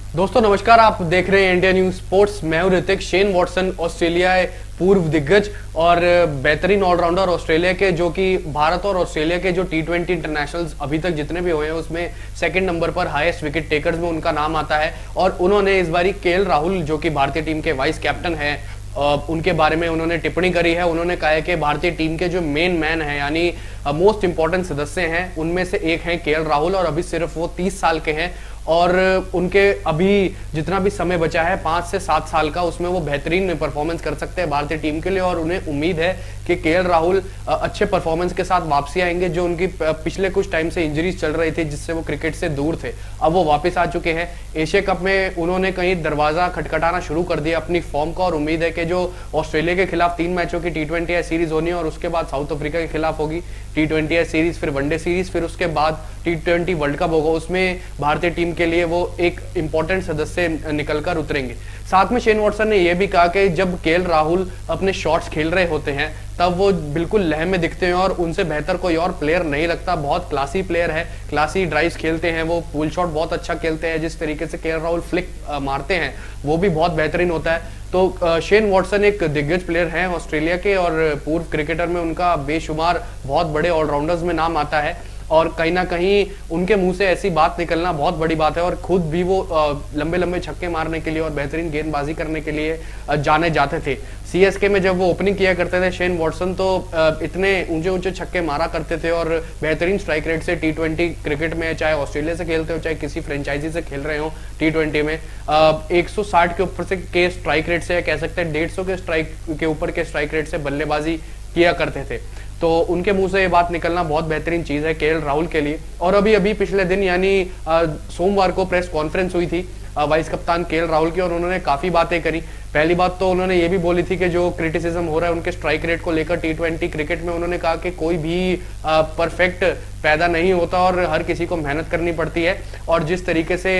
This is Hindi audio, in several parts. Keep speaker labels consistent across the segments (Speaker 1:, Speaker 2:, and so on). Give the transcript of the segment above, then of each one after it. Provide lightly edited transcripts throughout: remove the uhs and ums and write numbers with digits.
Speaker 1: दोस्तों नमस्कार, आप देख रहे हैं इंडिया न्यूज स्पोर्ट्स। मैं हूं ऋतिक। शेन वॉटसन ऑस्ट्रेलिया पूर्व दिग्गज और बेहतरीन ऑलराउंडर ऑस्ट्रेलिया के, जो कि भारत और ऑस्ट्रेलिया के जो T20 इंटरनेशनल्स अभी तक जितने भी हुए हैं उसमें सेकंड नंबर पर हाईएस्ट विकेट टेकर्स में उनका नाम आता है। और उन्होंने इस बारी केएल राहुल, जो कि भारतीय टीम के वाइस कैप्टन हैं, उनके बारे में उन्होंने टिप्पणी करी है। उन्होंने कहा है कि भारतीय टीम के जो मेन मैन हैं, यानी मोस्ट इंपॉर्टेंट सदस्य हैं, उनमें से एक हैं केएल राहुल, और अभी सिर्फ वो 30 साल के हैं और उनके अभी जितना भी समय बचा है 5 से 7 साल का, उसमें वो बेहतरीन परफॉर्मेंस कर सकते हैं भारतीय टीम के लिए। और उन्हें उम्मीद है कि केएल राहुल अच्छे परफॉर्मेंस के साथ वापसी आएंगे। जो उनकी पिछले कुछ टाइम से इंजरीज चल रही थी जिससे वो क्रिकेट से दूर थे, अब वो वापस आ चुके हैं। एशिया कप में उन्होंने कहीं दरवाजा खटखटाना शुरू कर दिया अपनी फॉर्म का, और उम्मीद है कि जो ऑस्ट्रेलिया के खिलाफ 3 मैचों की T20 सीरीज होनी है और उसके बाद साउथ अफ्रीका के खिलाफ होगी T20 सीरीज, फिर वनडे सीरीज, फिर उसके बाद T20 वर्ल्ड कप होगा, उसमें भारतीय टीम के लिए वो एक इंपॉर्टेंट सदस्य निकलकर उतरेंगे। साथ में शेन वॉटसन ने यह भी कहा कि जब केएल राहुल अपने शॉट्स खेल रहे होते हैं तब वो बिल्कुल लय में दिखते हैं और उनसे बेहतर कोई और प्लेयर नहीं लगता। बहुत क्लासी प्लेयर है, क्लासी ड्राइव्स खेलते हैं, वो पुल शॉट बहुत अच्छा खेलते हैं। जिस तरीके से केएल राहुल फ्लिक मारते हैं वो भी बहुत बेहतरीन होता है। तो शेन वॉटसन एक दिग्गज प्लेयर हैं ऑस्ट्रेलिया के, और पूर्व क्रिकेटर में उनका बेशुमार बहुत बड़े ऑलराउंडर्स में नाम आता है। और कहीं ना कहीं उनके मुंह से ऐसी बात निकलना बहुत बड़ी बात है, और खुद भी वो लंबे लंबे छक्के मारने के लिए और बेहतरीन गेंदबाजी करने के लिए जाने जाते थे। सीएसके में जब वो ओपनिंग किया करते थे शेन वॉटसन, तो इतने ऊंचे ऊंचे छक्के मारा करते थे और बेहतरीन स्ट्राइक रेट से T20 क्रिकेट में, चाहे ऑस्ट्रेलिया से खेलते हो चाहे किसी फ्रेंचाइजी से खेल रहे हो T20 में, 160 के ऊपर से के स्ट्राइक रेट से, कह सकते हैं 150 के स्ट्राइक के ऊपर के स्ट्राइक रेट से बल्लेबाजी किया करते थे। तो उनके मुंह से ये बात निकलना बहुत बेहतरीन चीज है केएल राहुल के लिए। और अभी पिछले दिन यानी सोमवार को प्रेस कॉन्फ्रेंस हुई थी वाइस कप्तान केएल राहुल की, और उन्होंने काफी बातें करी। पहली बात तो उन्होंने ये भी बोली थी कि जो क्रिटिसिज्म हो रहा है उनके स्ट्राइक रेट को लेकर T20 क्रिकेट में, उन्होंने कहा कि कोई भी परफेक्ट पैदा नहीं होता और हर किसी को मेहनत करनी पड़ती है, और जिस तरीके से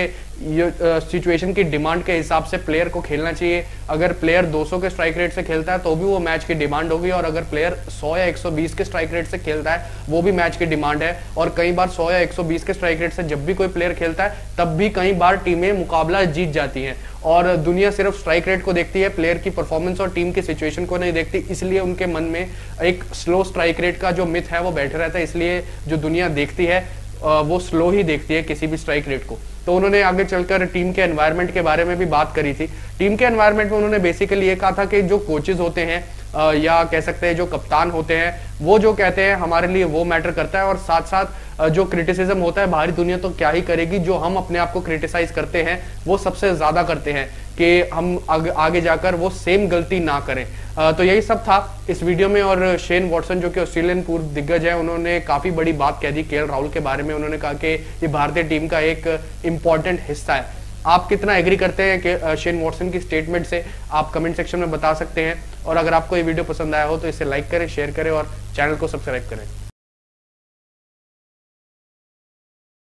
Speaker 1: सिचुएशन की डिमांड के हिसाब से प्लेयर को खेलना चाहिए। अगर प्लेयर 200 के स्ट्राइक रेट से खेलता है तो भी वो मैच की डिमांड होगी, और अगर प्लेयर 100 या 120 के स्ट्राइक रेट से खेलता है वो भी मैच की डिमांड है। और कई बार 100 या 120 के स्ट्राइक रेट से जब भी कोई प्लेयर खेलता है तब भी कई बार टीमें मुकाबला जीत जाती हैं, और दुनिया सिर्फ स्ट्राइक रेट को देखती है, प्लेयर की परफॉर्मेंस और टीम की सिचुएशन को नहीं देखती। इसलिए उनके मन में एक स्लो स्ट्राइक रेट का जो मिथ है वो बैठे रहता है, इसलिए जो दुनिया देखती है वो स्लो ही देखती है किसी भी स्ट्राइक रेट को। तो उन्होंने आगे चलकर टीम के एनवायरनमेंट के बारे में भी बात करी थी। टीम के एनवायरनमेंट में उन्होंने बेसिकली ये कहा था कि जो कोचेज होते हैं या कह सकते हैं जो कप्तान होते हैं, वो जो कहते हैं हमारे लिए वो मैटर करता है, और साथ साथ जो क्रिटिसिज्म होता है बाहरी दुनिया तो क्या ही करेगी, जो हम अपने आप को क्रिटिसाइज करते हैं वो सबसे ज्यादा करते हैं, कि हम आगे जाकर वो सेम गलती ना करें। तो यही सब था इस वीडियो में। और शेन वॉटसन जो कि ऑस्ट्रेलियन पूर्व दिग्गज है, उन्होंने काफी बड़ी बात कह दी केएल राहुल के बारे में। उन्होंने कहा कि ये भारतीय टीम का एक इंपॉर्टेंट हिस्सा है। आप कितना एग्री करते हैं कि शेन वॉटसन की स्टेटमेंट से, आप कमेंट सेक्शन में बता सकते हैं। और अगर आपको ये वीडियो पसंद आया हो तो इसे लाइक करें, शेयर करें और चैनल को सब्सक्राइब करें।